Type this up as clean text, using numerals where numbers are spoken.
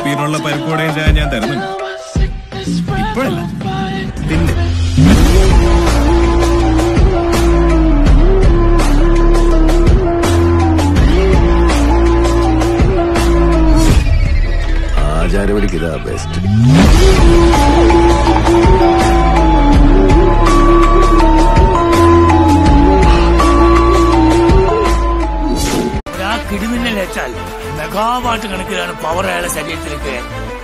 ഗംഭീരമുള്ള പരിപ്പോടെയും ചായ ഞാൻ തരുന്നുണ്ട്. ഇപ്പോഴല്ല, പിന്നെ ആചാരപടിക്ക് ഇതാ ബെസ്റ്റ്. ഒരാ കിടിമിന്നലേറ്റാൽ മെഗാവാട്ട് കണക്കിലാണ് പവർ അയാളെ ശരീരത്തിലേക്ക്.